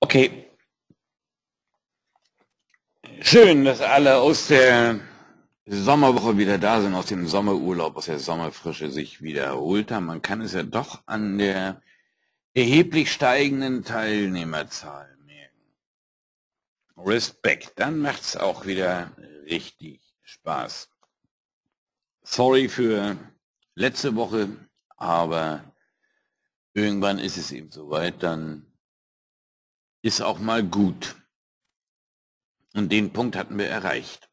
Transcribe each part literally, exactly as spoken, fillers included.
Okay. Schön, dass alle aus der Sommerwoche wieder da sind, aus dem Sommerurlaub, aus der Sommerfrische sich wieder erholt haben. Man kann es ja doch an der erheblich steigenden Teilnehmerzahl merken. Respekt, dann macht's auch wieder richtig Spaß. Sorry für letzte Woche, aber irgendwann ist es eben soweit, dann ist auch mal gut. Und den Punkt hatten wir erreicht.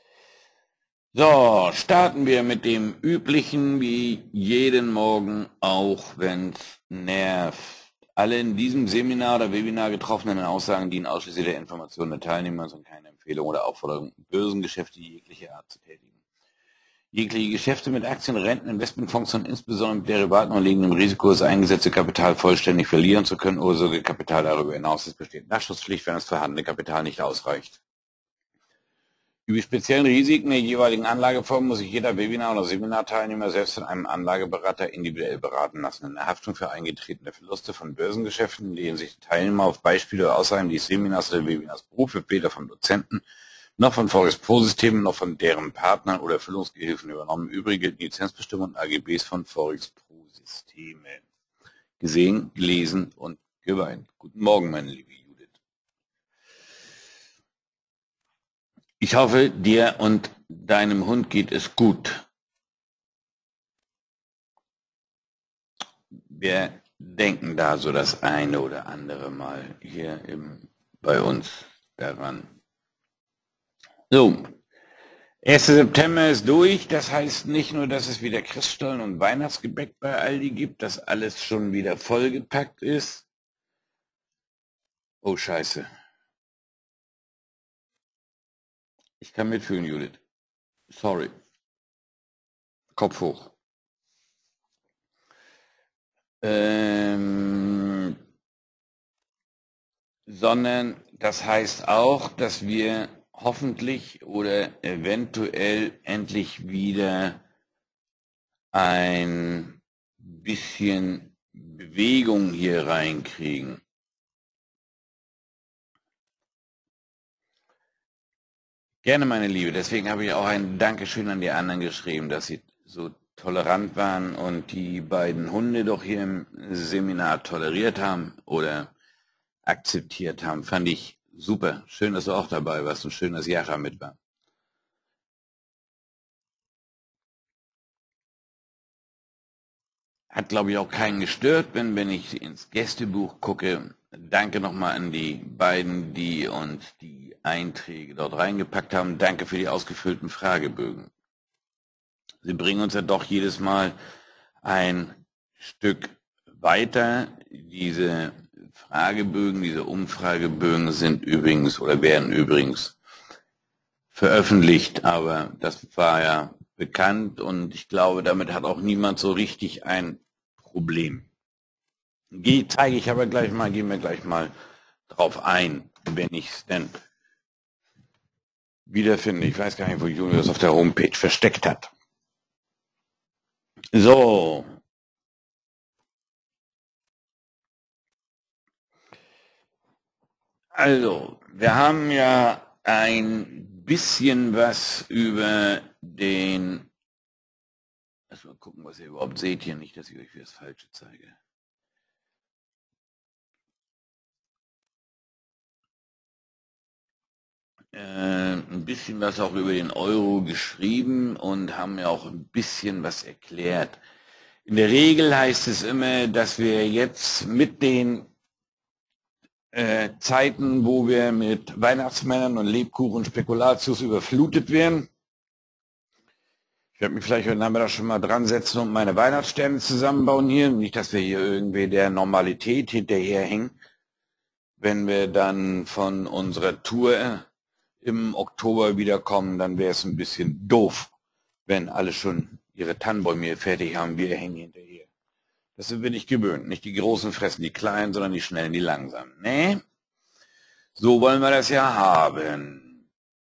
So, starten wir mit dem Üblichen, wie jeden Morgen, auch wenn's nervt. Alle in diesem Seminar oder Webinar getroffenen Aussagen dienen ausschließlich der Information der Teilnehmer und keine Empfehlung oder Aufforderung, Börsengeschäfte jeglicher Art zu tätigen. Jegliche Geschäfte mit Aktien, Renten, Investmentfonds und insbesondere mit Derivaten und liegendem Risiko, das eingesetzte Kapital vollständig verlieren zu können oder sogar Kapital darüber hinaus. Es besteht Nachschusspflicht, wenn das vorhandene Kapital nicht ausreicht. Über die speziellen Risiken der jeweiligen Anlageform muss sich jeder Webinar- oder Seminarteilnehmer selbst von einem Anlageberater individuell beraten lassen. In der Haftung für eingetretene Verluste von Börsengeschäften, in denen sich die Teilnehmer auf Beispiele oder Aussagen des Seminars oder Webinars berufen, wird weder vom Dozenten noch von Forex Pro-Systemen noch von deren Partnern oder Erfüllungsgehilfen übernommen. Übrige Lizenzbestimmungen und A G Bs von Forex Pro-Systeme. Gesehen, gelesen und geweint. Guten Morgen, meine liebe Judith. Ich hoffe, dir und deinem Hund geht es gut. Wir denken da so das eine oder andere Mal hier im, bei uns daran. So, erster September ist durch. Das heißt nicht nur, dass es wieder Christstollen und Weihnachtsgebäck bei Aldi gibt, dass alles schon wieder vollgepackt ist. Oh, scheiße. Ich kann mitfühlen, Judith. Sorry. Kopf hoch. Ähm, sondern das heißt auch, dass wir hoffentlich oder eventuell endlich wieder ein bisschen Bewegung hier reinkriegen. Gerne, meine Liebe. Deswegen habe ich auch ein Dankeschön an die anderen geschrieben, dass sie so tolerant waren und die beiden Hunde doch hier im Seminar toleriert haben oder akzeptiert haben. Fand ich super. Schön, dass du auch dabei warst und schön, dass Jacha mit war. Hat, glaube ich, auch keinen gestört, wenn, wenn ich ins Gästebuch gucke. Danke nochmal an die beiden, die uns die Einträge dort reingepackt haben. Danke für die ausgefüllten Fragebögen. Sie bringen uns ja doch jedes Mal ein Stück weiter. Diese Fragebögen, diese Umfragebögen sind übrigens oder werden übrigens veröffentlicht, aber das war ja bekannt und ich glaube, damit hat auch niemand so richtig ein Problem. Geh, zeige ich aber gleich mal, gehen wir gleich mal drauf ein, wenn ich es denn wiederfinde. Ich weiß gar nicht, wo Julius das auf der Homepage versteckt hat. So. Also, wir haben ja ein bisschen was über den, lass mal gucken, was ihr überhaupt seht hier, nicht, dass ich euch das Falsche zeige. Äh, ein bisschen was auch über den Euro geschrieben und haben ja auch ein bisschen was erklärt. In der Regel heißt es immer, dass wir jetzt mit den äh, Zeiten, wo wir mit Weihnachtsmännern und Lebkuchen und Spekulatius überflutet werden. Ich werde mich vielleicht heute Nachmittag schon mal dran setzen und meine Weihnachtssterne zusammenbauen hier. Nicht, dass wir hier irgendwie der Normalität hinterherhängen. Wenn wir dann von unserer Tour im Oktober wiederkommen, dann wäre es ein bisschen doof, wenn alle schon ihre Tannenbäume hier fertig haben, wir hängen hinterher. Das sind wir nicht gewöhnt. Nicht die Großen fressen die Kleinen, sondern die Schnellen, die Langsamen. Nee, so wollen wir das ja haben.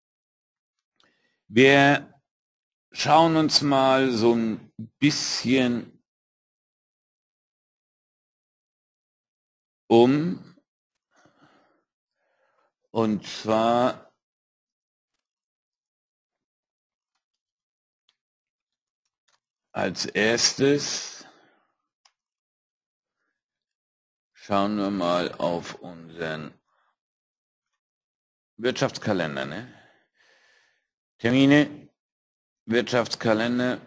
Wir schauen uns mal so ein bisschen um. Und zwar als erstes schauen wir mal auf unseren Wirtschaftskalender. Ne? Termine, Wirtschaftskalender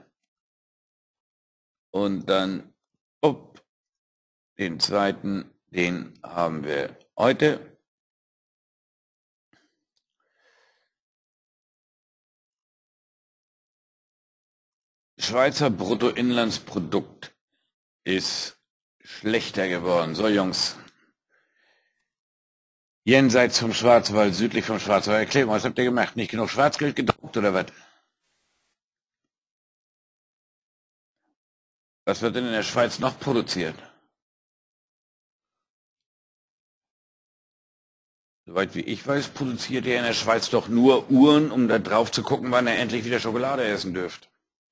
und dann up, den zweiten, den haben wir heute. Schweizer Bruttoinlandsprodukt ist schlechter geworden. So, Jungs. Jenseits vom Schwarzwald, südlich vom Schwarzwald. Erklärt mal, was habt ihr gemacht? Nicht genug Schwarzgeld gedruckt oder was? Was wird denn in der Schweiz noch produziert? Soweit wie ich weiß, produziert ihr in der Schweiz doch nur Uhren, um da drauf zu gucken, wann ihr endlich wieder Schokolade essen dürft.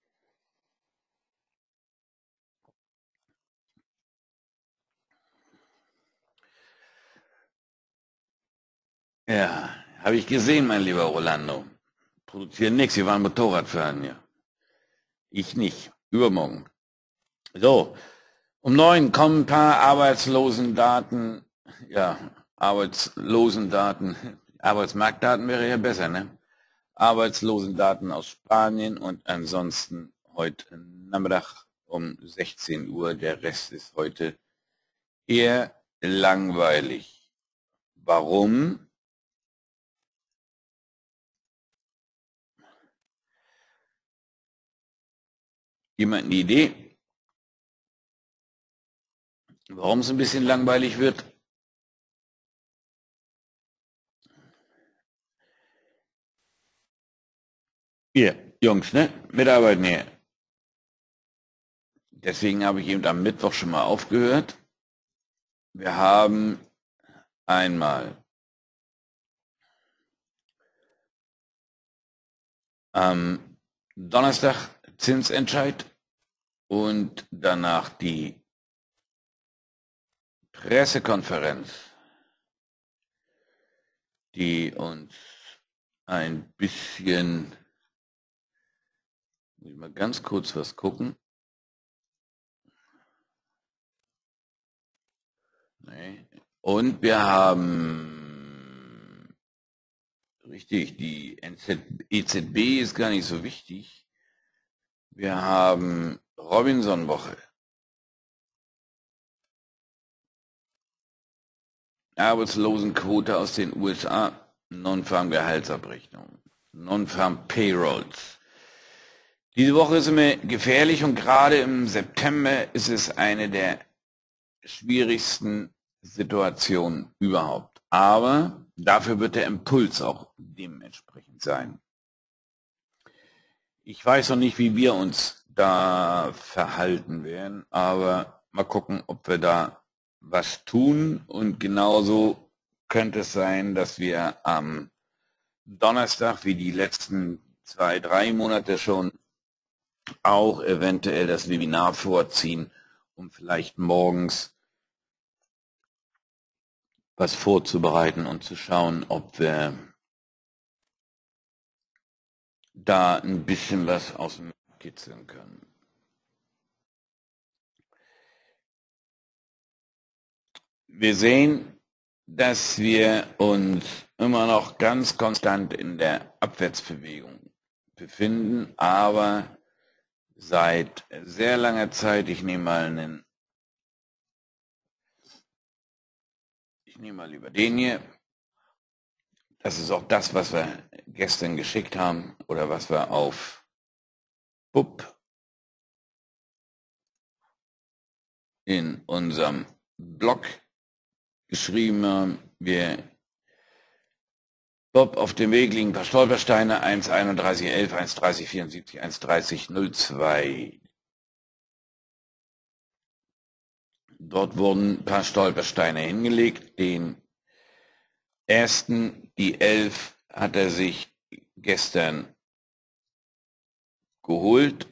Ja, habe ich gesehen, mein lieber Rolando. Produzieren nichts, wir waren Motorradfahren, ja. Ich nicht. Übermorgen. So, um neun kommen ein paar Arbeitslosendaten, ja, Arbeitslosendaten, Arbeitsmarktdaten wäre ja besser, ne? Arbeitslosendaten aus Spanien und ansonsten heute Nachmittag um sechzehn Uhr. Der Rest ist heute eher langweilig. Warum? Jemand eine Idee? Warum es ein bisschen langweilig wird? Ihr, Jungs, ne? Mitarbeiten hier. Deswegen habe ich eben am Mittwoch schon mal aufgehört. Wir haben einmal am Donnerstag Zinsentscheid und danach die Pressekonferenz, die uns ein bisschen, muss ich mal ganz kurz was gucken. Nee. Und wir haben, richtig, die E Z B ist gar nicht so wichtig. Wir haben Robinson-Woche. Arbeitslosenquote aus den U S A, Non-Farm-Gehaltsabrechnung, Non-Farm-Payrolls. Diese Woche ist immer gefährlich und gerade im September ist es eine der schwierigsten Situationen überhaupt. Aber dafür wird der Impuls auch dementsprechend sein. Ich weiß noch nicht, wie wir uns da verhalten werden, aber mal gucken, ob wir da was tun. Und genauso könnte es sein, dass wir am Donnerstag, wie die letzten zwei, drei Monate schon, auch eventuell das Webinar vorziehen, um vielleicht morgens was vorzubereiten und zu schauen, ob wir da ein bisschen was aus dem kitzeln können. Wir sehen, dass wir uns immer noch ganz konstant in der Abwärtsbewegung befinden, aber seit sehr langer Zeit, ich nehme mal einen, ich nehme mal lieber den hier, das ist auch das, was wir gestern geschickt haben oder was wir auf Bub in unserem Blog geschrieben haben. Wir Bob auf dem Weg liegen ein paar Stolpersteine, eins einunddreißig elf, eins dreißig vierundsiebzig, eins dreißig null zwei. Dort wurden ein paar Stolpersteine hingelegt. Den ersten, die elf, hat er sich gestern geholt.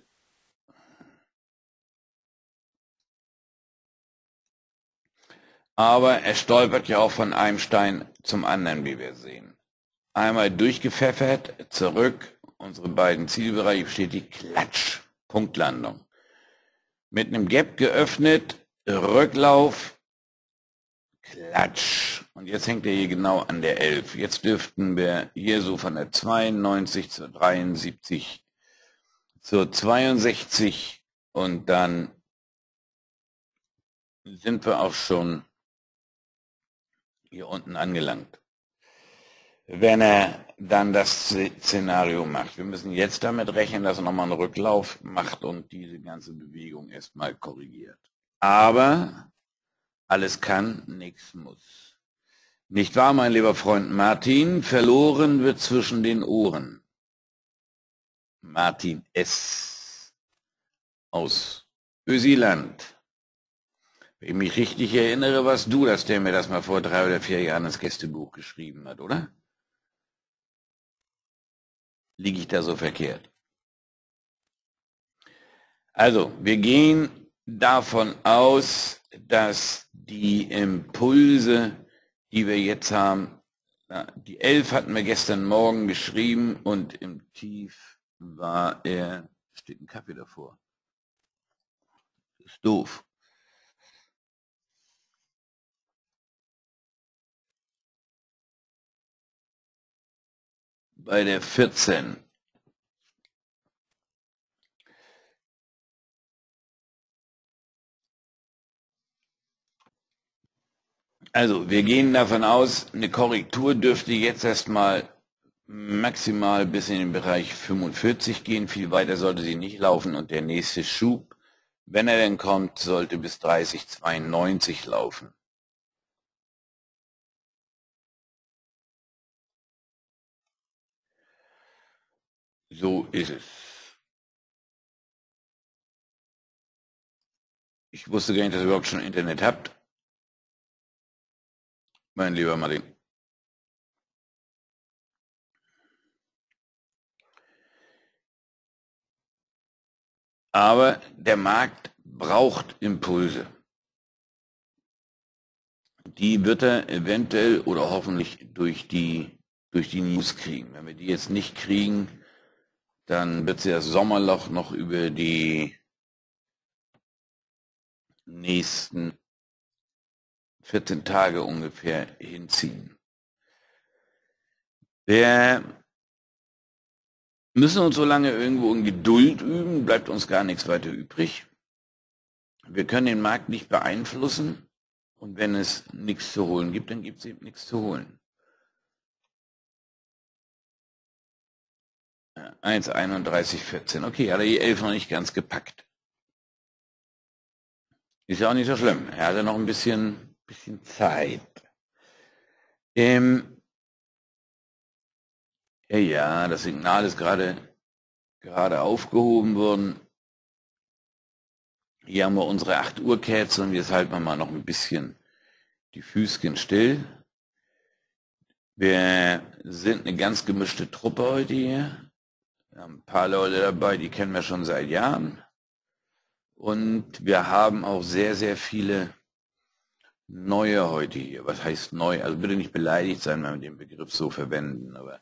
Aber er stolpert ja auch von einem Stein zum anderen, wie wir sehen. Einmal durchgepfeffert, zurück, unsere beiden Zielbereiche bestätigt, Klatsch, Punktlandung. Mit einem Gap geöffnet, Rücklauf, Klatsch. Und jetzt hängt er hier genau an der elf. Jetzt dürften wir hier so von der zweiundneunzig zur dreiundsiebzig zur zweiundsechzig und dann sind wir auch schon hier unten angelangt. Wenn er dann das Szenario macht. Wir müssen jetzt damit rechnen, dass er nochmal einen Rücklauf macht und diese ganze Bewegung erstmal korrigiert. Aber alles kann, nichts muss. Nicht wahr, mein lieber Freund Martin? Verloren wird zwischen den Ohren. Martin S. aus Ösiland. Wenn ich mich richtig erinnere, warst du das, der mir das mal vor drei oder vier Jahren ins Gästebuch geschrieben hat, oder? Liege ich da so verkehrt? Also, wir gehen davon aus, dass die Impulse, die wir jetzt haben, die elf hatten wir gestern Morgen geschrieben und im Tief war er, steht ein Kaffee davor. Das ist doof. Bei der vierzehn. Also, wir gehen davon aus, eine Korrektur dürfte jetzt erstmal maximal bis in den Bereich fünfundvierzig gehen. Viel weiter sollte sie nicht laufen und der nächste Schub, wenn er denn kommt, sollte bis dreißig Komma zweiundneunzig laufen. So ist es. Ich wusste gar nicht, dass ihr überhaupt schon Internet habt. Mein lieber Martin. Aber der Markt braucht Impulse. Die wird er eventuell oder hoffentlich durch die, durch die News kriegen. Wenn wir die jetzt nicht kriegen, dann wird sie das Sommerloch noch über die nächsten vierzehn Tage ungefähr hinziehen. Wir müssen uns so lange irgendwo in Geduld üben, bleibt uns gar nichts weiter übrig. Wir können den Markt nicht beeinflussen und wenn es nichts zu holen gibt, dann gibt es eben nichts zu holen. eins einunddreißig vierzehn. Okay, hat er die elf noch nicht ganz gepackt. Ist ja auch nicht so schlimm. Er hatte noch ein bisschen, bisschen Zeit. Ähm, ja, ja, das Signal ist gerade, gerade aufgehoben worden. Hier haben wir unsere acht Uhr Kerze und jetzt halten wir mal noch ein bisschen die Füßchen still. Wir sind eine ganz gemischte Truppe heute hier. Wir haben ein paar Leute dabei, die kennen wir schon seit Jahren. Und wir haben auch sehr, sehr viele Neue heute hier. Was heißt neu? Also bitte nicht beleidigt sein, wenn wir den Begriff so verwenden. Aber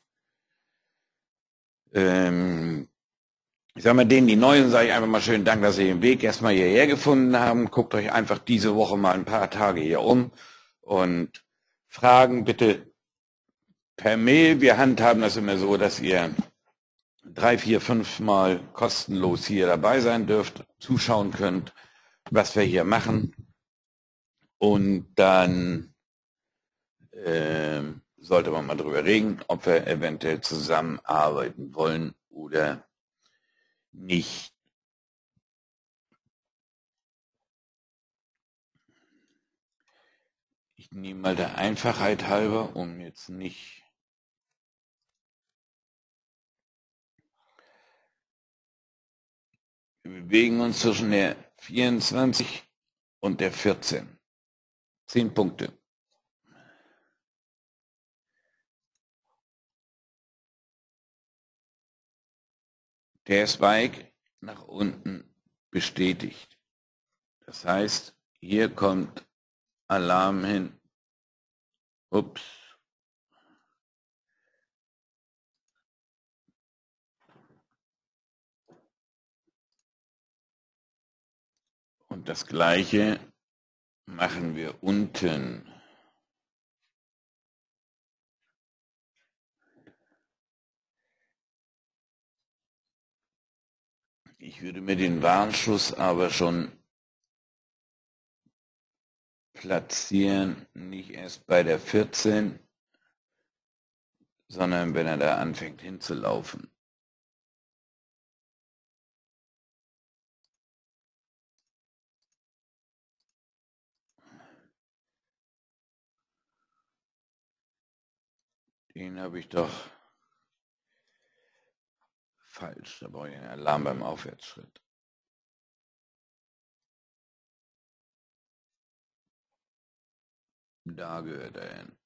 ähm, ich sage mal, denen, die Neuen, sage ich einfach mal schönen Dank, dass Sie den Weg erstmal hierher gefunden haben. Guckt euch einfach diese Woche mal ein paar Tage hier um und Fragen bitte per Mail. Wir handhaben das immer so, dass ihr drei, vier, fünf Mal kostenlos hier dabei sein dürft, zuschauen könnt, was wir hier machen. Und dann äh, sollte man mal drüber reden, ob wir eventuell zusammenarbeiten wollen oder nicht. Ich nehme mal der Einfachheit halber, um jetzt nicht wir bewegen uns zwischen der vierundzwanzig und der vierzehn. Zehn Punkte. Der Spike nach unten bestätigt. Das heißt, hier kommt Alarm hin. Ups. Und das gleiche machen wir unten. Ich würde mir den Warnschuss aber schon platzieren, nicht erst bei der vierzehn, sondern wenn er da anfängt hinzulaufen. Den habe ich doch falsch, da brauche ich einen Alarm beim Aufwärtsschritt. Da gehört er hin.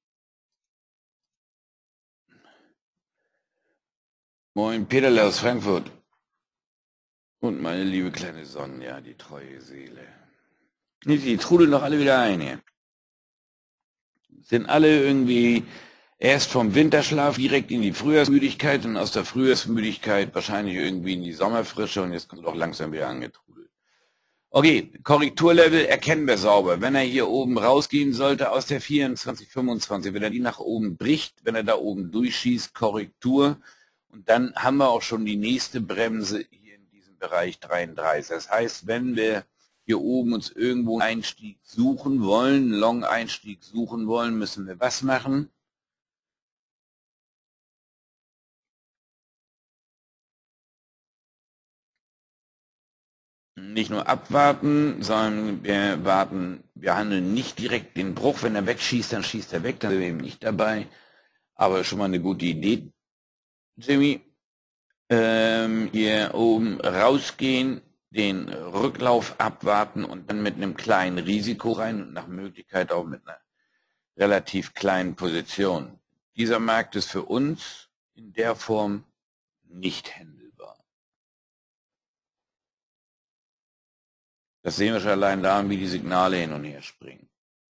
Moin, Peterle aus Frankfurt. Und meine liebe kleine Sonja, die treue Seele. Die trudeln doch alle wieder ein hier. Sind alle irgendwie erst vom Winterschlaf direkt in die Frühjahrsmüdigkeit und aus der Frühjahrsmüdigkeit wahrscheinlich irgendwie in die Sommerfrische und jetzt kommt auch langsam wieder angetrudelt. Okay, Korrekturlevel erkennen wir sauber. Wenn er hier oben rausgehen sollte aus der vierundzwanzig, fünfundzwanzig, wenn er die nach oben bricht, wenn er da oben durchschießt, Korrektur. Und dann haben wir auch schon die nächste Bremse hier in diesem Bereich dreiunddreißig. Das heißt, wenn wir hier oben uns irgendwo einen Einstieg suchen wollen, einen Long-Einstieg suchen wollen, müssen wir was machen? Nicht nur abwarten, sondern wir warten, wir handeln nicht direkt den Bruch. Wenn er wegschießt, dann schießt er weg, dann sind wir eben nicht dabei. Aber schon mal eine gute Idee, Jimmy. Ähm, hier oben rausgehen, den Rücklauf abwarten und dann mit einem kleinen Risiko rein und nach Möglichkeit auch mit einer relativ kleinen Position. Dieser Markt ist für uns in der Form nicht handelbar. Das sehen wir schon allein daran, wie die Signale hin und her springen.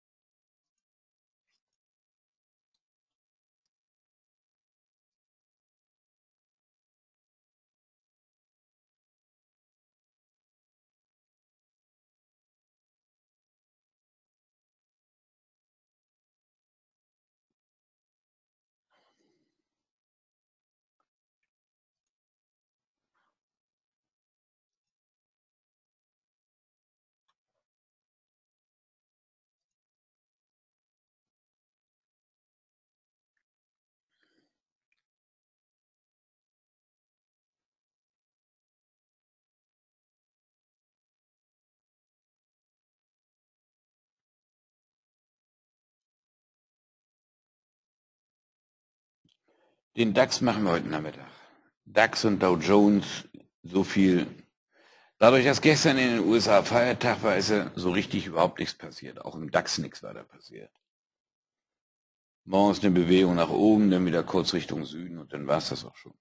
Den DAX machen wir heute Nachmittag. DAX und Dow Jones, so viel. Dadurch, dass gestern in den U S A Feiertag war, ist ja so richtig überhaupt nichts passiert. Auch im DAX nichts weiter passiert. Morgens eine Bewegung nach oben, dann wieder kurz Richtung Süden und dann war es das auch schon.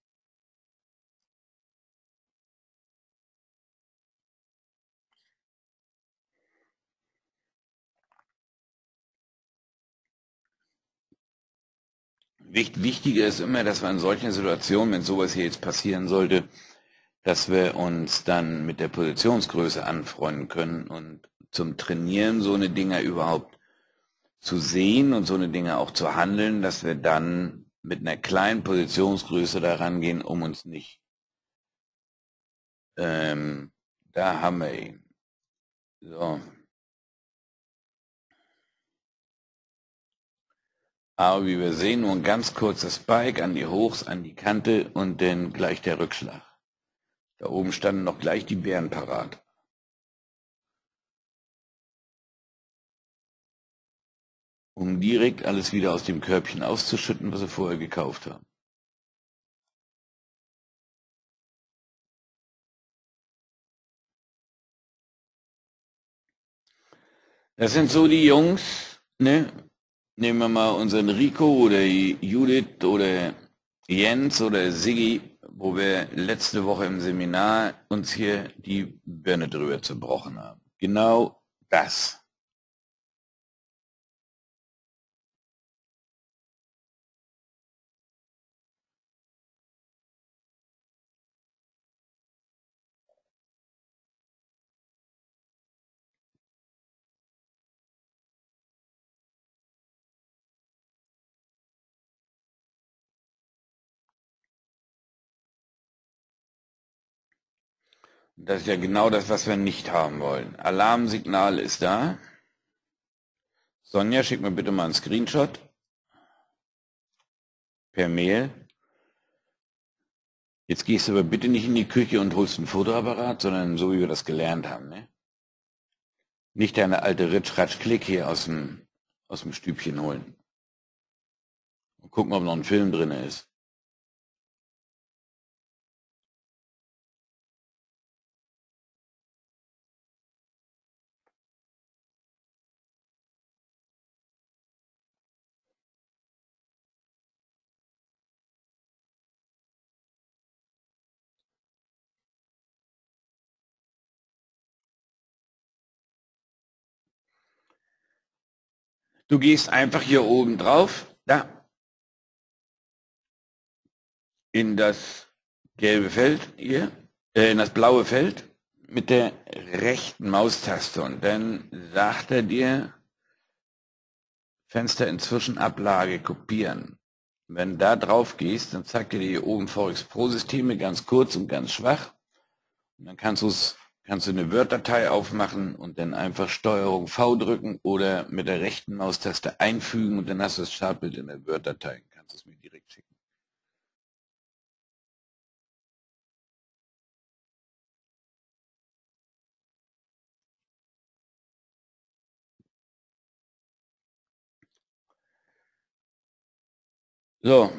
Wichtiger ist immer, dass wir in solchen Situationen, wenn sowas hier jetzt passieren sollte, dass wir uns dann mit der Positionsgröße anfreunden können und zum Trainieren so eine Dinger überhaupt zu sehen und so eine Dinge auch zu handeln, dass wir dann mit einer kleinen Positionsgröße da rangehen, um uns nicht. Ähm, da haben wir ihn. So. Aber wie wir sehen, nur ein ganz kurzer Spike an die Hochs, an die Kante und dann gleich der Rückschlag. Da oben standen noch gleich die Bären parat. Um direkt alles wieder aus dem Körbchen auszuschütten, was sie vorher gekauft haben. Das sind so die Jungs, ne? Nehmen wir mal unseren Rico oder Judith oder Jens oder Siggi, wo wir letzte Woche im Seminar uns hier die Birne drüber zerbrochen haben. Genau das. Das ist ja genau das, was wir nicht haben wollen. Alarmsignal ist da. Sonja, schick mir bitte mal einen Screenshot per Mail. Jetzt gehst du aber bitte nicht in die Küche und holst einen Fotoapparat, sondern so, wie wir das gelernt haben. Ne? Nicht deine alte Ritsch-Ratsch-Klick hier aus dem, aus dem Stübchen holen. Und gucken, ob noch ein Film drin ist. Du gehst einfach hier oben drauf, da, in das gelbe Feld hier, äh, in das blaue Feld mit der rechten Maustaste und dann sagt er dir, Fenster in Zwischenablage kopieren. Wenn du da drauf gehst, dann zeigt er dir hier oben V X Pro-Systeme ganz kurz und ganz schwach. Und dann kannst, du's, kannst du eine Word-Datei aufmachen und dann einfach Steuerung V drücken oder mit der rechten Maustaste einfügen und dann hast du das Startbild in der Word-Datei. Kannst du es mir direkt schicken. So.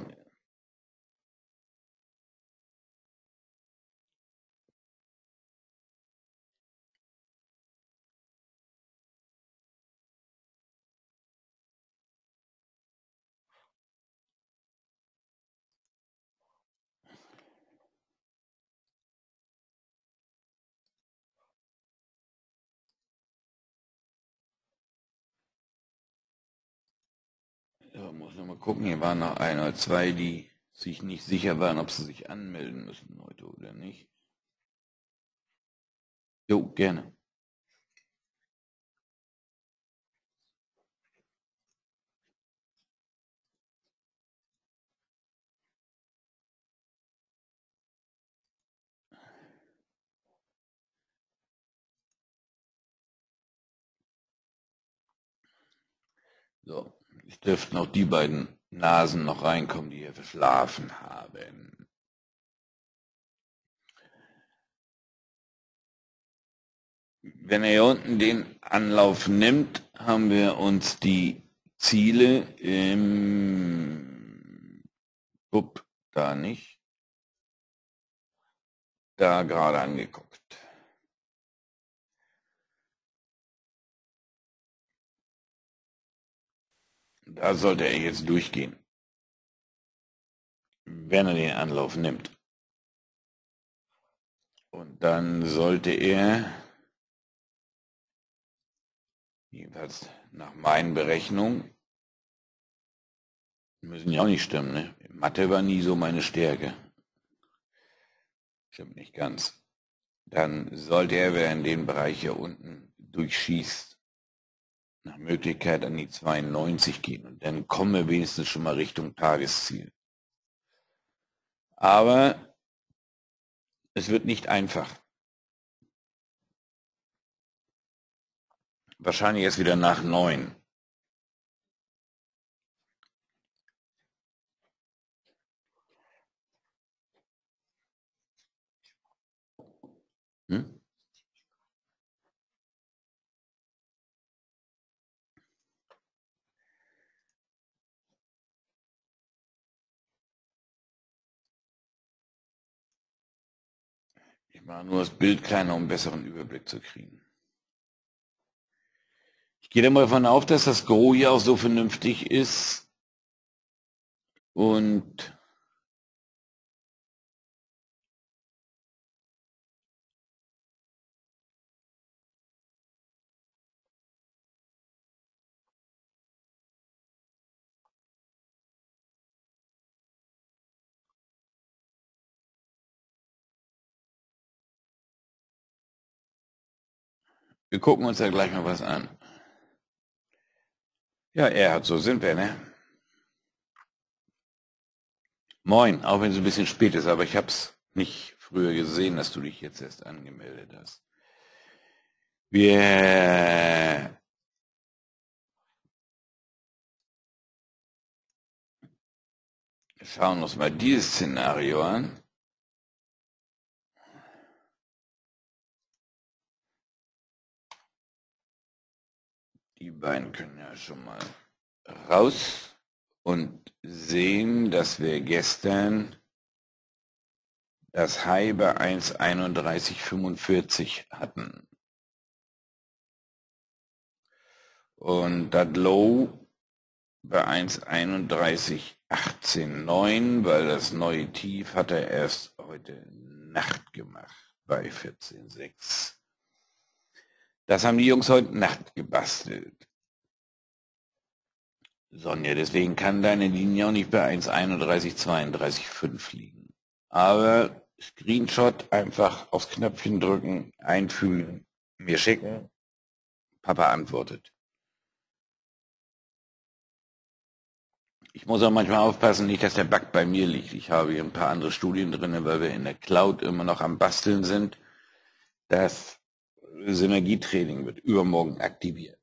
Ja, muss noch mal gucken, hier waren noch ein oder zwei, die sich nicht sicher waren, ob sie sich anmelden müssen heute oder nicht. Jo, gerne. So, es dürften auch die beiden Nasen noch reinkommen, die hier verschlafen haben. Wenn er hier unten den Anlauf nimmt, haben wir uns die Ziele im Bub da nicht, da gerade angeguckt. Da sollte er jetzt durchgehen, wenn er den Anlauf nimmt. Und dann sollte er, jedenfalls nach meinen Berechnungen, müssen ja auch nicht stimmen, ne? Mathe war nie so meine Stärke. Stimmt nicht ganz. Dann sollte er, wenn er in den Bereich hier unten durchschießt, nach Möglichkeit an die zweiundneunzig gehen. Und dann kommen wir wenigstens schon mal Richtung Tagesziel. Aber es wird nicht einfach. Wahrscheinlich erst wieder nach neun. Hm? Ich mache nur das Bild kleiner, um einen besseren Überblick zu kriegen. Ich gehe da mal davon auf, dass das Gros hier auch so vernünftig ist. Und wir gucken uns da gleich mal was an. Ja, Erhard, so sind wir, ne? Moin, auch wenn es ein bisschen spät ist, aber ich habe es nicht früher gesehen, dass du dich jetzt erst angemeldet hast. Wir schauen uns mal dieses Szenario an. Die beiden können ja schon mal raus und sehen, dass wir gestern das High bei eins Komma einunddreißig fünfundvierzig hatten. Und das Low bei eins Komma einunddreißig neunzehn, weil das neue Tief hat er erst heute Nacht gemacht bei vierzehn Komma sechs. Das haben die Jungs heute Nacht gebastelt. Sonja, deswegen kann deine Linie auch nicht bei eins Komma einunddreißig zweiunddreißig fünf liegen. Aber Screenshot einfach aufs Knöpfchen drücken, einfügen, mir schicken. Papa antwortet. Ich muss auch manchmal aufpassen, nicht, dass der Bug bei mir liegt. Ich habe hier ein paar andere Studien drin, weil wir in der Cloud immer noch am Basteln sind. Das Synergietraining wird übermorgen aktiviert.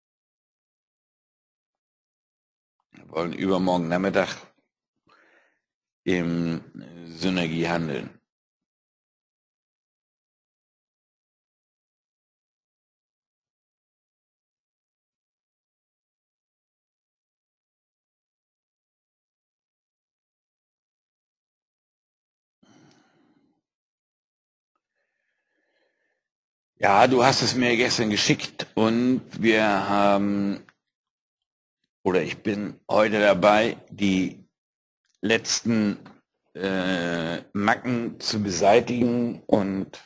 Wir wollen übermorgen Nachmittag im Synergie handeln. Ja, du hast es mir gestern geschickt und wir haben, oder ich bin heute dabei, die letzten äh, Macken zu beseitigen und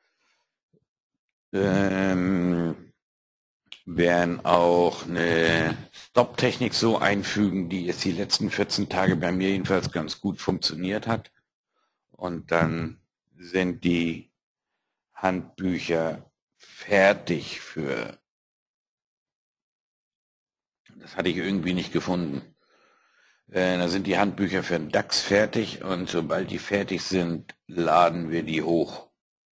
ähm, werden auch eine Stop-Technik so einfügen, die jetzt die letzten vierzehn Tage bei mir jedenfalls ganz gut funktioniert hat. Und dann sind die Handbücher fertig für, das hatte ich irgendwie nicht gefunden. Äh, da sind die Handbücher für den DAX fertig und sobald die fertig sind, laden wir die hoch.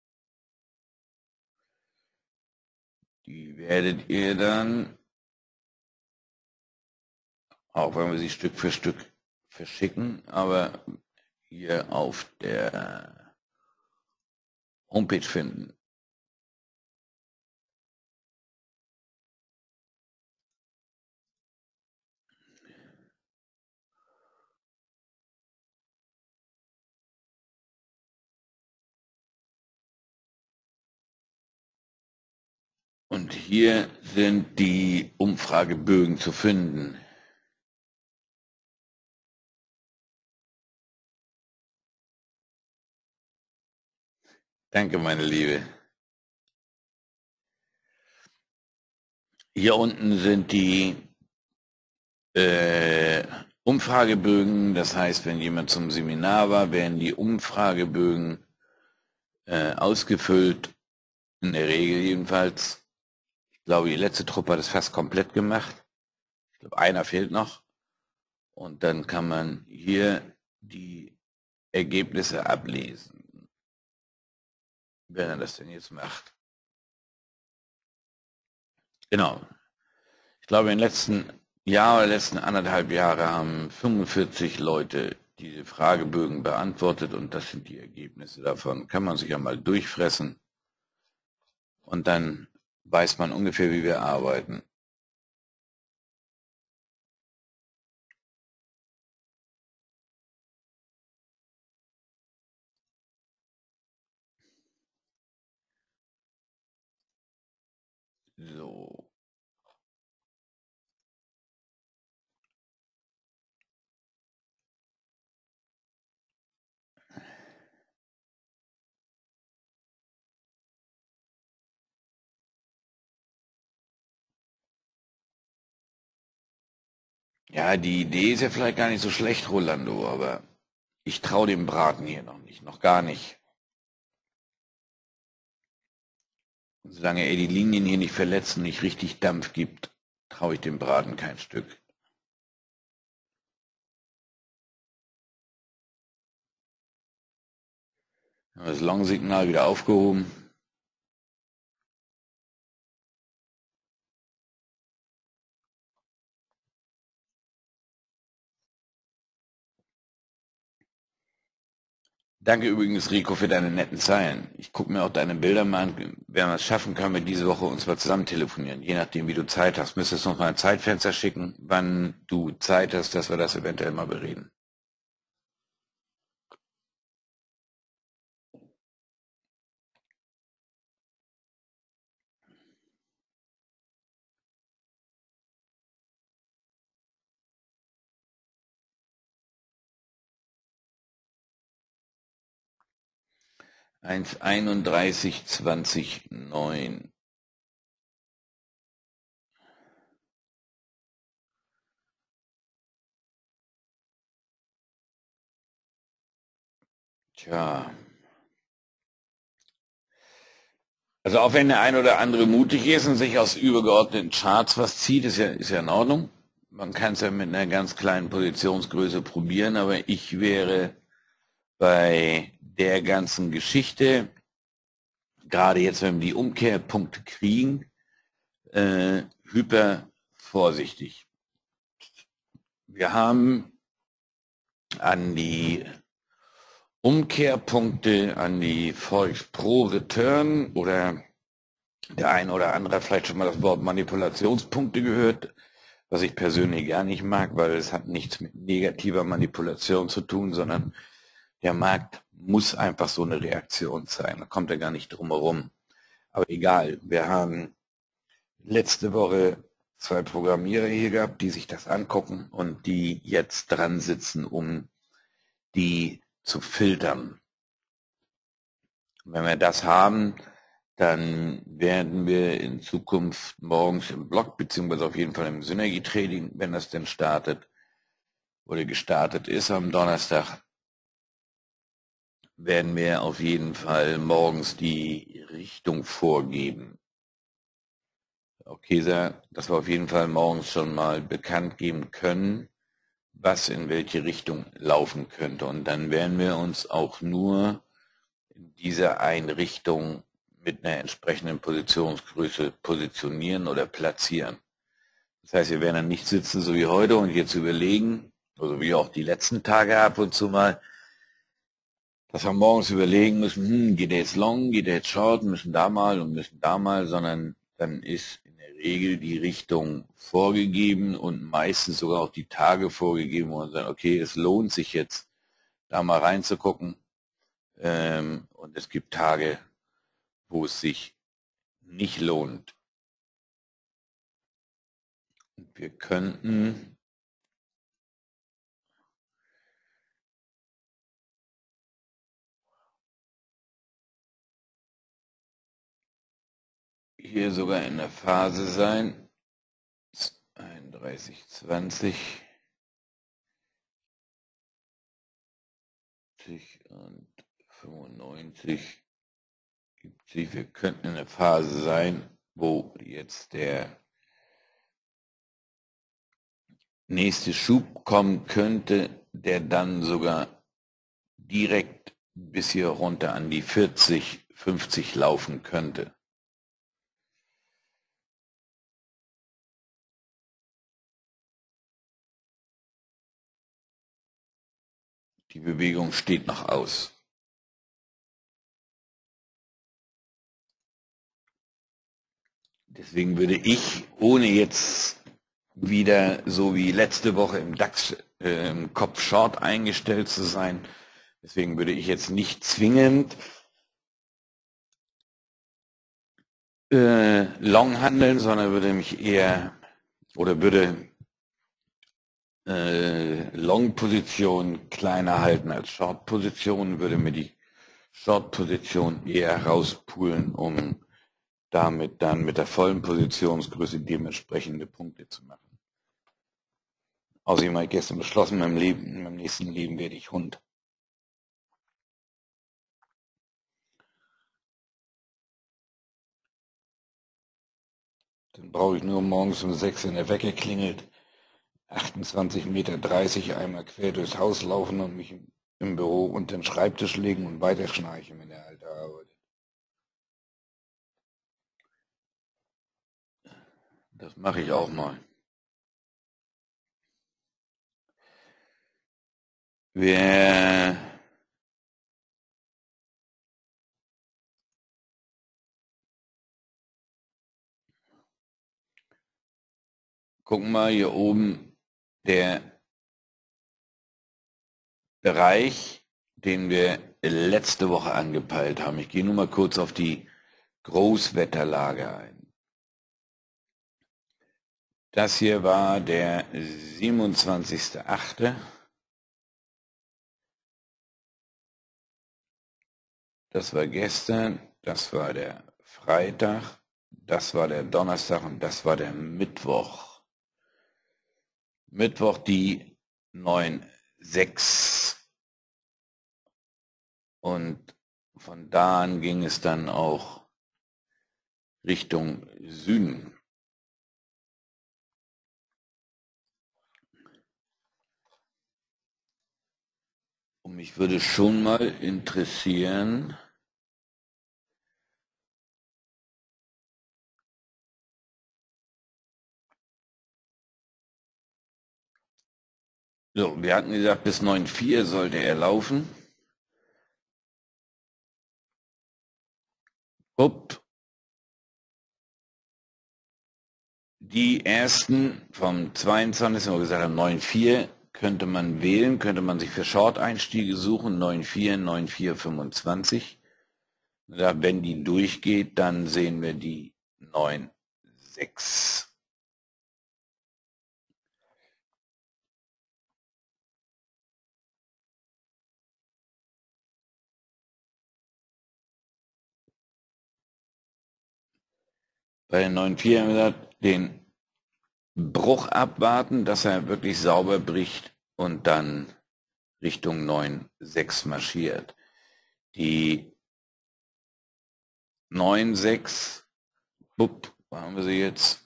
Die werdet ihr dann, auch wenn wir sie Stück für Stück verschicken, aber hier auf der Homepage finden. Und hier sind die Umfragebögen zu finden. Danke, meine Liebe. Hier unten sind die äh, Umfragebögen. Das heißt, wenn jemand zum Seminar war, werden die Umfragebögen äh, ausgefüllt. In der Regel jedenfalls. Ich glaube, die letzte Truppe hat es fast komplett gemacht. Ich glaube, einer fehlt noch. Und dann kann man hier die Ergebnisse ablesen. Wenn er das denn jetzt macht. Genau. Ich glaube, in den letzten Jahr oder letzten anderthalb Jahre haben fünfundvierzig Leute diese Fragebögen beantwortet und das sind die Ergebnisse davon. Kann man sich ja mal durchfressen und dann weiß man ungefähr, wie wir arbeiten. So. Ja, die Idee ist ja vielleicht gar nicht so schlecht, Rolando, aber ich traue dem Braten hier noch nicht, noch gar nicht. Solange er die Linien hier nicht verletzt und nicht richtig Dampf gibt, traue ich dem Braten kein Stück. Haben wir das Long-Signal wieder aufgehoben. Danke übrigens, Rico, für deine netten Zeilen. Ich gucke mir auch deine Bilder mal an. Wenn wir es schaffen, können wir diese Woche uns mal zusammen telefonieren. Je nachdem, wie du Zeit hast. Müsstest du uns mal ein Zeitfenster schicken, wann du Zeit hast, dass wir das eventuell mal bereden. eins einunddreißig zwanzig neun. Tja. Also auch wenn der ein oder andere mutig ist und sich aus übergeordneten Charts was zieht, ist ja, ist ja in Ordnung. Man kann es ja mit einer ganz kleinen Positionsgröße probieren, aber ich wäre bei der ganzen Geschichte, gerade jetzt, wenn wir die Umkehrpunkte kriegen, äh, hyper vorsichtig. Wir haben an die Umkehrpunkte, an die Forex Pro Return oder der ein oder andere hat vielleicht schon mal das Wort Manipulationspunkte gehört, was ich persönlich gar nicht mag, weil es hat nichts mit negativer Manipulation zu tun, sondern der Markt muss einfach so eine Reaktion sein. Da kommt er gar nicht drum herum. Aber egal, wir haben letzte Woche zwei Programmierer hier gehabt, die sich das angucken und die jetzt dran sitzen, um die zu filtern. Wenn wir das haben, dann werden wir in Zukunft morgens im Blog, beziehungsweise auf jeden Fall im Synergie-Trading, wenn das denn startet oder gestartet ist am Donnerstag, werden wir auf jeden Fall morgens die Richtung vorgeben. Okay, dass wir auf jeden Fall morgens schon mal bekannt geben können, was in welche Richtung laufen könnte. Und dann werden wir uns auch nur in dieser Einrichtung mit einer entsprechenden Positionsgröße positionieren oder platzieren. Das heißt, wir werden dann nicht sitzen, so wie heute, und jetzt überlegen, also wie auch die letzten Tage ab und zu mal, dass wir morgens überlegen müssen, hm, geht der jetzt long, geht der jetzt short, müssen da mal und müssen da mal, sondern dann ist in der Regel die Richtung vorgegeben und meistens sogar auch die Tage vorgegeben, wo man sagt, okay, es lohnt sich jetzt, da mal reinzugucken. Ähm, und es gibt Tage, wo es sich nicht lohnt. Und wir könnten hier sogar in der Phase sein, einunddreißig zwanzig und fünfundneunzig, siebzig. Wir könnten in der Phase sein, wo jetzt der nächste Schub kommen könnte, der dann sogar direkt bis hier runter an die vierzig, fünfzig laufen könnte. Die Bewegung steht noch aus. Deswegen würde ich, ohne jetzt wieder so wie letzte Woche im DAX äh, im Kopf Short eingestellt zu sein, deswegen würde ich jetzt nicht zwingend äh, Long handeln, sondern würde mich eher oder würde äh, Long-Position kleiner halten als Short-Position, würde mir die Short-Position eher rauspulen, um damit dann mit der vollen Positionsgröße dementsprechende Punkte zu machen. Außerdem habe ich gestern beschlossen, in meinem Leben, in meinem nächsten Leben werde ich Hund. Dann brauche ich nur morgens um sechs, wenn der Wecker klingelt, achtundzwanzig Meter dreißig einmal quer durchs Haus laufen und mich im Büro unter den Schreibtisch legen und weiterschnarchen, wenn der Alte arbeitet. Das mache ich auch mal. Wir gucken mal hier oben, der Bereich, den wir letzte Woche angepeilt haben. Ich gehe nur mal kurz auf die Großwetterlage ein. Das hier war der siebenundzwanzigste achte Das war gestern, das war der Freitag, das war der Donnerstag und das war der Mittwoch. Mittwoch die neun sechs. Und von da an ging es dann auch Richtung Süden. Und mich würde schon mal interessieren, so, wir hatten gesagt, bis neun Komma vier sollte er laufen. Upp. Die ersten vom zweiundzwanzigsten wo wir gesagt haben, neun Komma vier könnte man wählen, könnte man sich für Short-Einstiege suchen, neun Komma vier, neun Komma vier fünfundzwanzig. Wenn die durchgeht, dann sehen wir die neun Komma sechs. Bei der neun Komma vier haben wir gesagt, den Bruch abwarten, dass er wirklich sauber bricht und dann Richtung neun Komma sechs marschiert. Die neun Komma sechs, bupp, wo haben wir sie jetzt?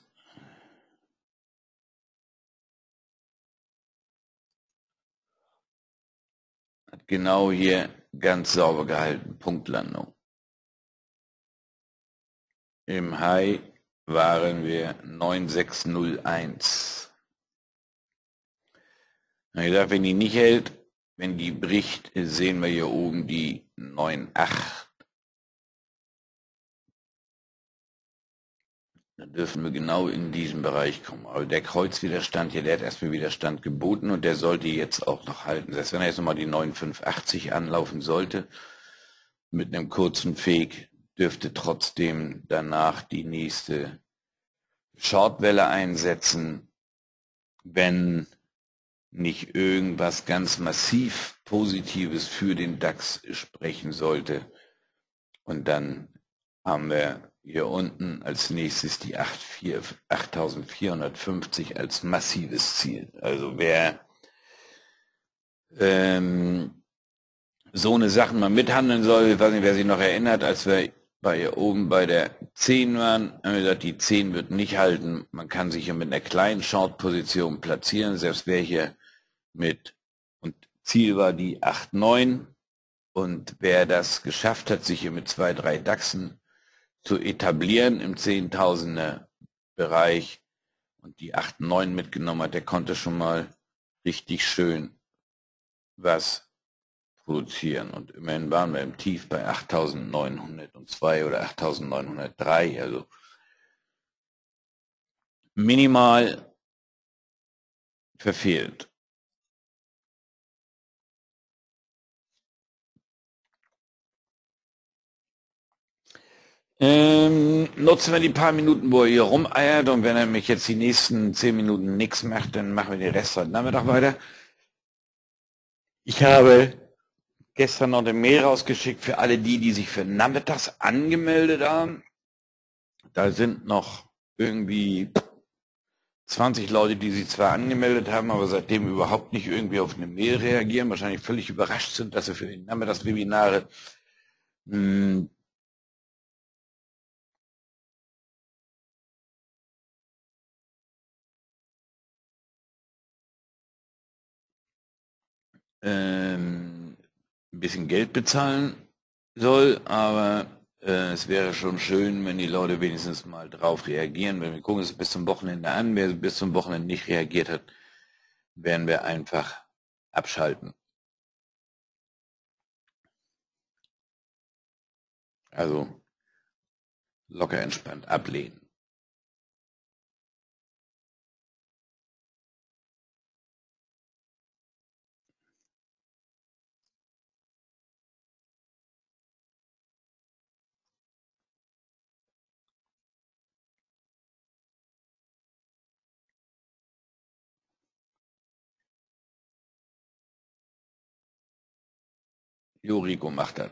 Hat genau hier ganz sauber gehalten, Punktlandung. Im High waren wir neun Komma sechs null eins. Ich gesagt, wenn die nicht hält, wenn die bricht, sehen wir hier oben die neun Komma acht. Dann dürfen wir genau in diesen Bereich kommen. Aber der Kreuzwiderstand hier, der hat erstmal Widerstand geboten und der sollte jetzt auch noch halten. Selbst wenn er jetzt nochmal die neun Komma fünfundachtzig anlaufen sollte, mit einem kurzen Fake, dürfte trotzdem danach die nächste Shortwelle einsetzen, wenn nicht irgendwas ganz massiv Positives für den DAX sprechen sollte. Und dann haben wir hier unten als nächstes die achttausendvierhundertfünfzig als massives Ziel. Also wer ähm, so eine Sachen mal mithandeln soll, ich weiß nicht, wer sich noch erinnert, als wir bei hier oben bei der zehn waren, haben wir gesagt, die zehn wird nicht halten. Man kann sich hier mit einer kleinen Short-Position platzieren, selbst wer hier mit, und Ziel war die acht neun. Und wer das geschafft hat, sich hier mit zwei, drei DAXen zu etablieren im Zehntausender Bereich und die acht neun mitgenommen hat, der konnte schon mal richtig schön was produzieren. Und immerhin waren wir im Tief bei achttausendneunhundertzwei oder achttausendneunhundertdrei, also minimal verfehlt. Ähm, nutzen wir die paar Minuten, wo er hier rumeiert, und wenn er mich jetzt die nächsten zehn Minuten nichts macht, dann machen wir den Rest heute Nachmittag weiter. Ich habe gestern noch eine Mail rausgeschickt für alle die, die sich für nachmittags angemeldet haben. Da sind noch irgendwie zwanzig Leute, die sich zwar angemeldet haben, aber seitdem überhaupt nicht irgendwie auf eine Mail reagieren, wahrscheinlich völlig überrascht sind, dass sie für die Nachmittagswebinare mh, ähm, ein bisschen Geld bezahlen soll, aber äh, es wäre schon schön, wenn die Leute wenigstens mal drauf reagieren. Wenn wir gucken es bis zum Wochenende an, wer bis zum Wochenende nicht reagiert hat, werden wir einfach abschalten. Also locker entspannt ablehnen. Jo, Rico macht das.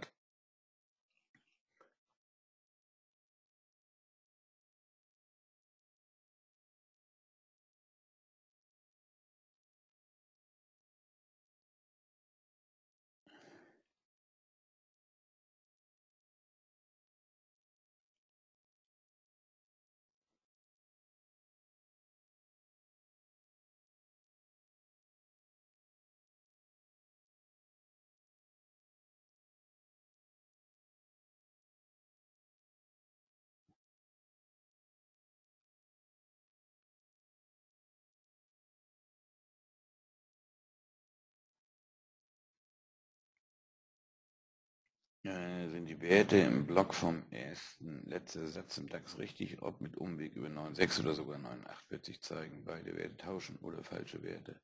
Äh, sind die Werte im Block vom ersten, letzter Satz im DAX richtig, ob mit Umweg über neun Komma sechs oder sogar neun Komma achtundvierzig zeigen, beide Werte tauschen oder falsche Werte?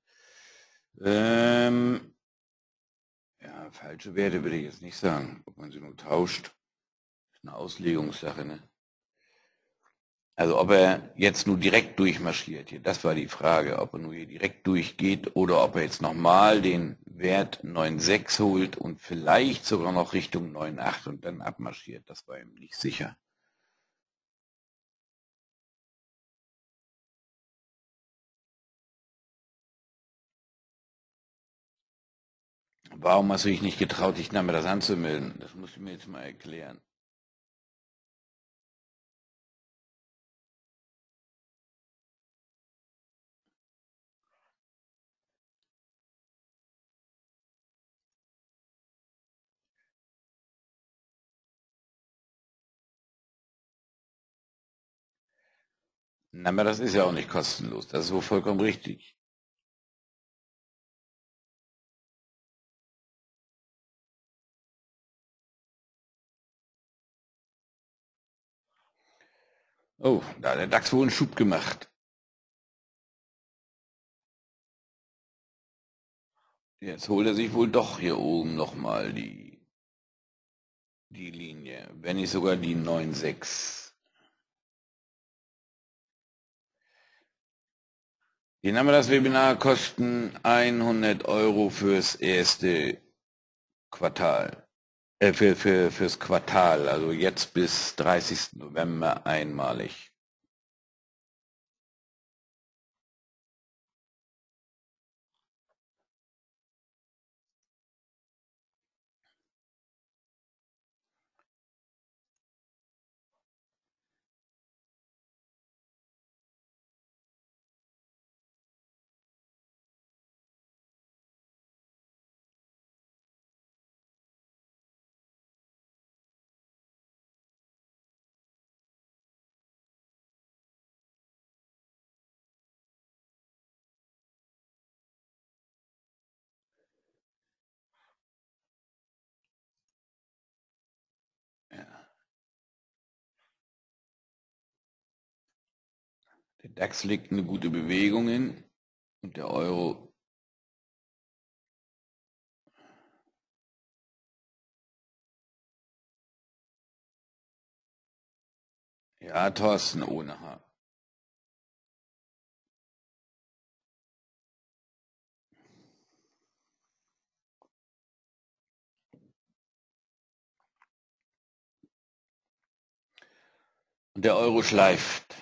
Ähm, ja, falsche Werte würde ich jetzt nicht sagen, ob man sie nur tauscht. Ist eine Auslegungssache, ne? Also ob er jetzt nur direkt durchmarschiert hier, das war die Frage, ob er nur hier direkt durchgeht oder ob er jetzt nochmal den Wert neun Komma sechs holt und vielleicht sogar noch Richtung neun Komma acht und dann abmarschiert. Das war ihm nicht sicher. Warum hast du dich nicht getraut, dich damit das anzumelden? Das musst du mir jetzt mal erklären. Na, aber das ist ja auch nicht kostenlos. Das ist wohl vollkommen richtig. Oh, da hat der DAX wohl einen Schub gemacht. Jetzt holt er sich wohl doch hier oben nochmal die, die Linie, wenn nicht sogar die neun Komma sechs. Den haben wir das Webinar kosten hundert Euro fürs erste Quartal. Äh, für, für, fürs Quartal, also jetzt bis dreißigsten November einmalig. Ja. Der DAX legt eine gute Bewegung hin und der Euro, ja, Thorsten ohne H. Und der Euro schleift.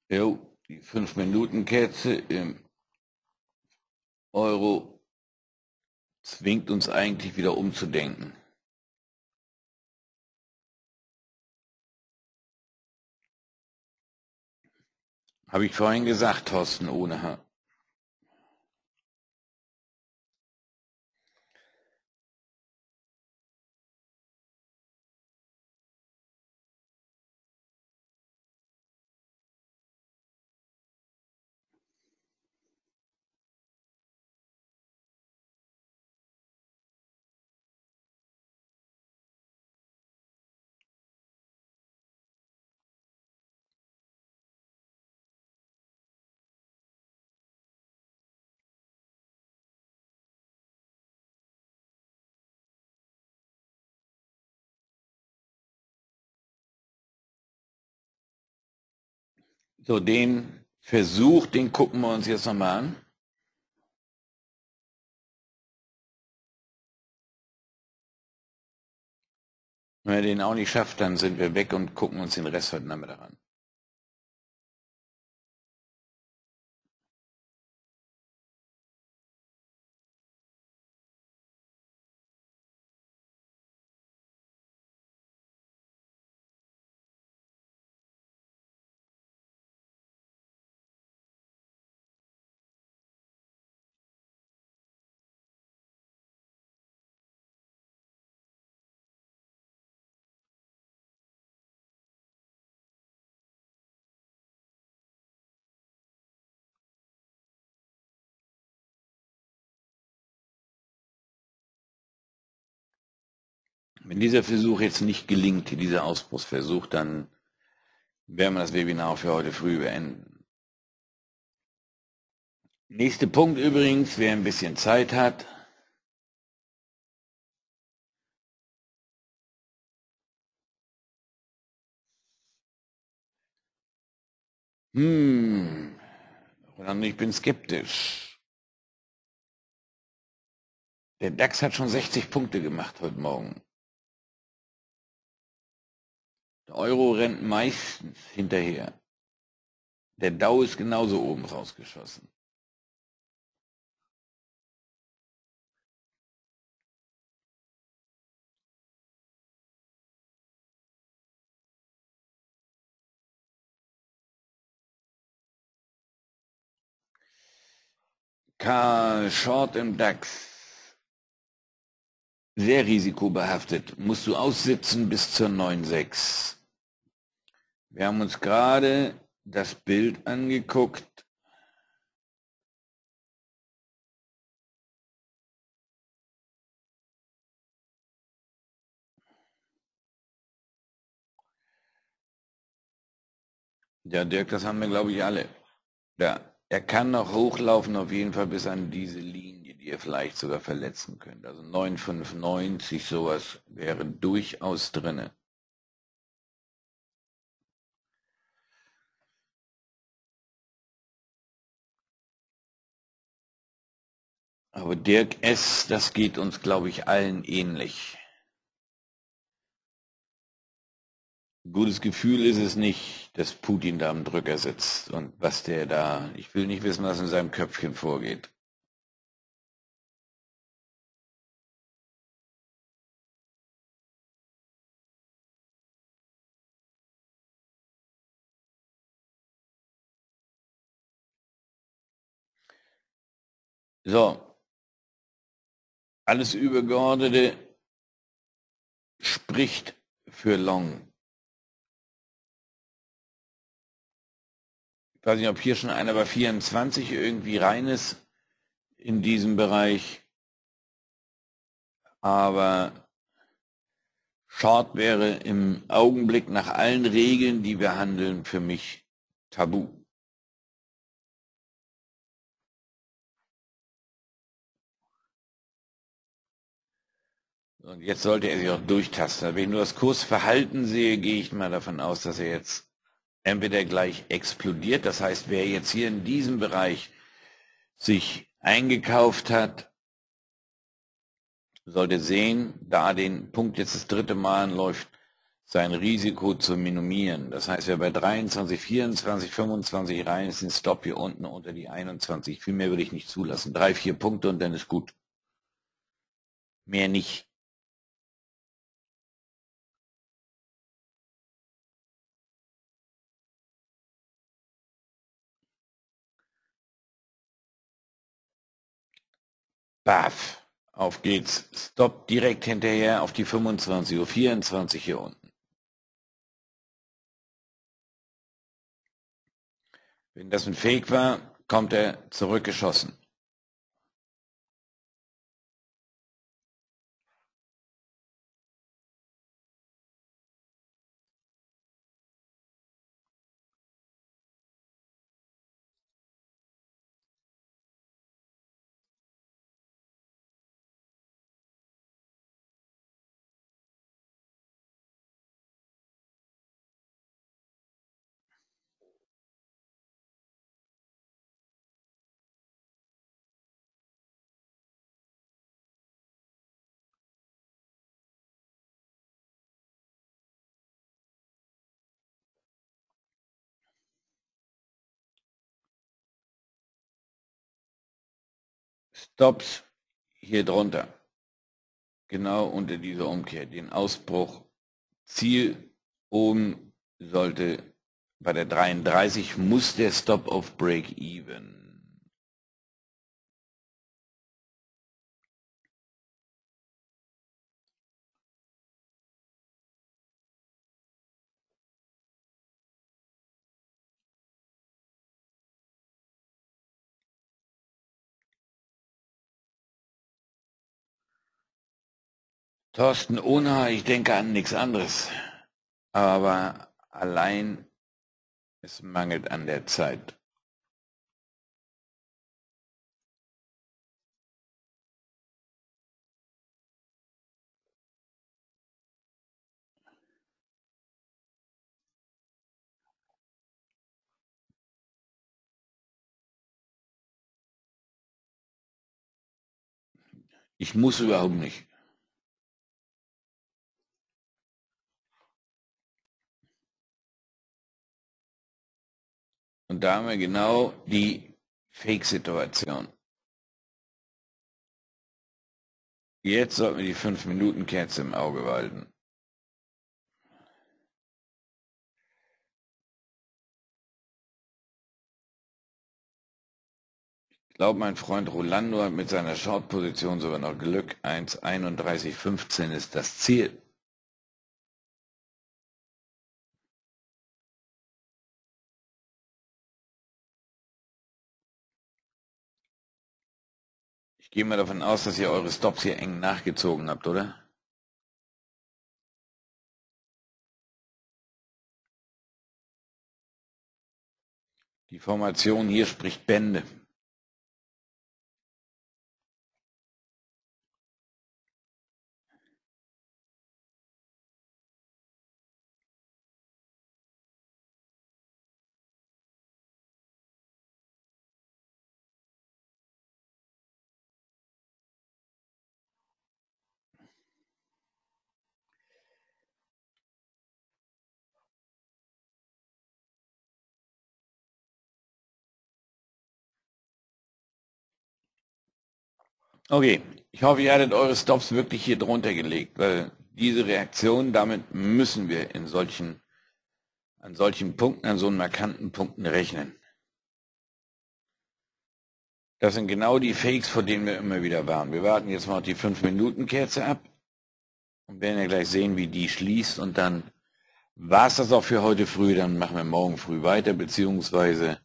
Jo, die fünf Minuten Kerze im Euro zwingt uns eigentlich wieder umzudenken. Habe ich vorhin gesagt, Thorsten, ohne H. So, den Versuch, den gucken wir uns jetzt nochmal an. Wenn er den auch nicht schafft, dann sind wir weg und gucken uns den Rest heute Nachmittag an. Wenn dieser Versuch jetzt nicht gelingt, dieser Ausbruchsversuch, dann werden wir das Webinar für heute früh beenden. Nächster Punkt übrigens, wer ein bisschen Zeit hat. Hm, ich bin skeptisch. Der DAX hat schon sechzig Punkte gemacht heute Morgen. Der Euro rennt meistens hinterher. Der Dow ist genauso oben rausgeschossen. Karl Short im DAX. Sehr risikobehaftet. Musst du aussitzen bis zur neun Komma sechs. Wir haben uns gerade das Bild angeguckt. Ja, Dirk, das haben wir, glaube ich, alle. Ja, er kann noch hochlaufen, auf jeden Fall bis an diese Linie, die er vielleicht sogar verletzen könnte. Also neun Komma fünfundneunzig, sowas wäre durchaus drinne. Aber Dirk S., das geht uns, glaube ich, allen ähnlich. Gutes Gefühl ist es nicht, dass Putin da am Drücker sitzt und was der da, ich will nicht wissen, was in seinem Köpfchen vorgeht. So, alles Übergeordnete spricht für Long. Ich weiß nicht, ob hier schon einer bei vierundzwanzig irgendwie rein ist in diesem Bereich, aber Short wäre im Augenblick nach allen Regeln, die wir handeln, für mich tabu. Und jetzt sollte er sich auch durchtasten. Wenn ich nur das Kursverhalten sehe, gehe ich mal davon aus, dass er jetzt entweder gleich explodiert. Das heißt, wer jetzt hier in diesem Bereich sich eingekauft hat, sollte sehen, da den Punkt jetzt das dritte Mal läuft, sein Risiko zu minimieren. Das heißt, wer bei dreiundzwanzig, vierundzwanzig, fünfundzwanzig rein ist, ein Stop hier unten unter die einundzwanzig. Viel mehr würde ich nicht zulassen. Drei, vier Punkte und dann ist gut. Mehr nicht. Baff. Auf geht's. Stop direkt hinterher auf die fünfundzwanzig Uhr, vierundzwanzig hier unten. Wenn das ein Fake war, kommt er zurückgeschossen. Stops hier drunter. Genau unter dieser Umkehr. Den Ausbruch. Ziel oben sollte bei der dreiunddreißig muss der Stop auf Break-Even. Thorsten Ohner, ich denke an nichts anderes. Aber allein es mangelt an der Zeit. Ich muss überhaupt nicht. Und da haben wir genau die Fake-Situation. Jetzt sollten wir die fünf Minuten Kerze im Auge behalten. Ich glaube, mein Freund Rolando hat mit seiner Short-Position sogar noch Glück. eins einunddreißig fünfzehn ist das Ziel. Ich gehe mal davon aus, dass ihr eure Stops hier eng nachgezogen habt, oder? Die Formation hier spricht Bände. Okay, ich hoffe, ihr hattet eure Stops wirklich hier drunter gelegt, weil diese Reaktion, damit müssen wir in solchen, an solchen Punkten, an so markanten Punkten rechnen. Das sind genau die Fakes, vor denen wir immer wieder waren. Wir warten jetzt mal die fünf Minuten Kerze ab und werden ja gleich sehen, wie die schließt und dann war es das auch für heute früh, dann machen wir morgen früh weiter, beziehungsweise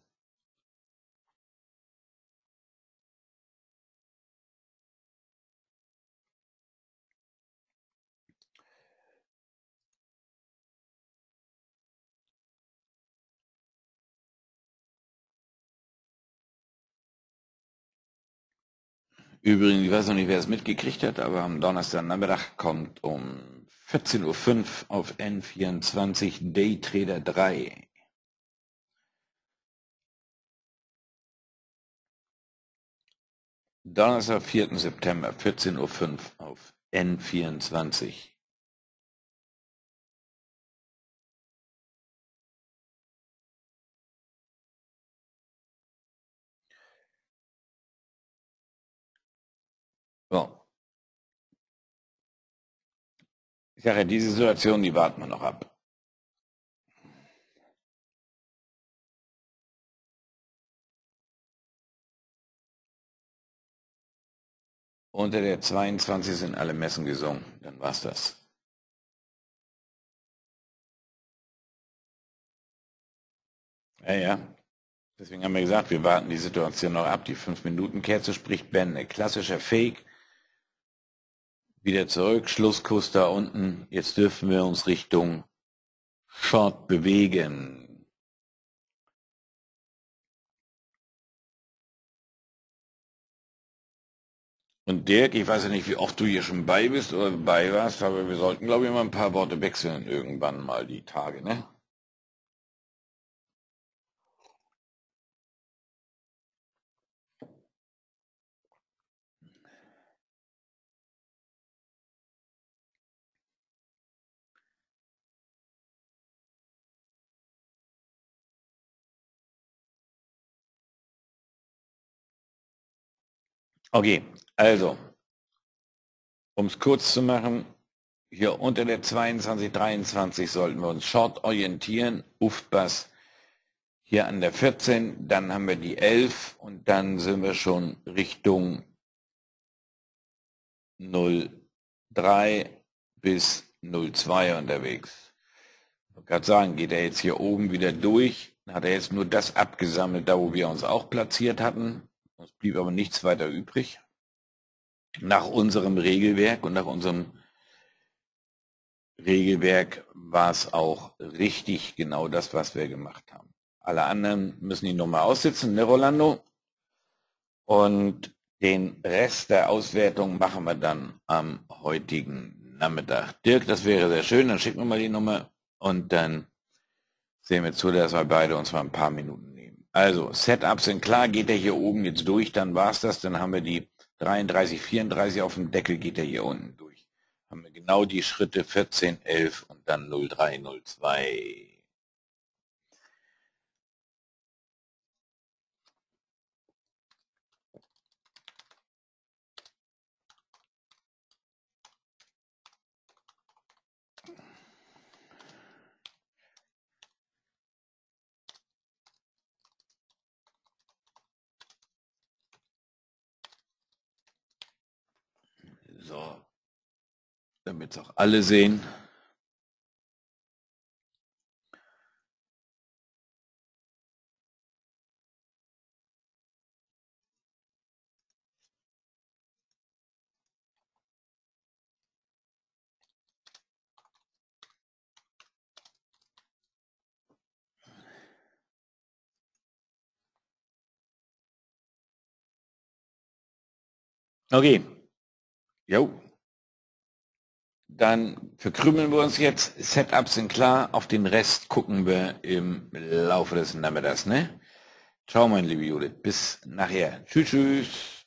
übrigens, ich weiß noch nicht, wer es mitgekriegt hat, aber am Donnerstagnachmittag kommt um vierzehn Uhr fünf auf N vierundzwanzig Daytrader drei. Donnerstag, vierten September, vierzehn Uhr fünf auf N vierundzwanzig. Ich sage ja, diese Situation, die warten wir noch ab. Unter der zweiundzwanzig sind alle Messen gesungen. Dann war's das. Ja, ja. Deswegen haben wir gesagt, wir warten die Situation noch ab. Die fünf Minuten Kerze spricht Ben. Klassischer Fake. Wieder zurück. Schlusskuss da unten. Jetzt dürfen wir uns Richtung Short bewegen. Und Dirk, ich weiß ja nicht, wie oft du hier schon bei bist oder bei warst, aber wir sollten, glaube ich, mal ein paar Worte wechseln irgendwann mal die Tage, ne? Okay, also, um es kurz zu machen, hier unter der zweiundzwanzig, dreiundzwanzig sollten wir uns short orientieren, Uftbass hier an der vierzehn, dann haben wir die elf und dann sind wir schon Richtung null drei bis null zwei unterwegs. Ich wollte gerade sagen, geht er jetzt hier oben wieder durch, hat er jetzt nur das abgesammelt, da wo wir uns auch platziert hatten. Uns blieb aber nichts weiter übrig. Nach unserem Regelwerk und nach unserem Regelwerk war es auch richtig genau das, was wir gemacht haben. Alle anderen müssen die Nummer aussitzen, ne Rolando? Und den Rest der Auswertung machen wir dann am heutigen Nachmittag. Dirk, das wäre sehr schön, dann schicken wir mal die Nummer und dann sehen wir zu, dass wir beide uns mal ein paar Minuten nehmen. Also, Setups sind klar, geht er hier oben jetzt durch, dann war's das, dann haben wir die dreiunddreißig, vierunddreißig auf dem Deckel, geht er hier unten durch. Haben wir genau die Schritte vierzehn, elf und dann null drei, null zwei. So, damit es auch alle sehen. Okay. Jo. Dann verkrümeln wir uns jetzt. Setups sind klar. Auf den Rest gucken wir im Laufe des Nachmittags, ne? Ciao, mein lieber Judith. Bis nachher. Tschüss, tschüss.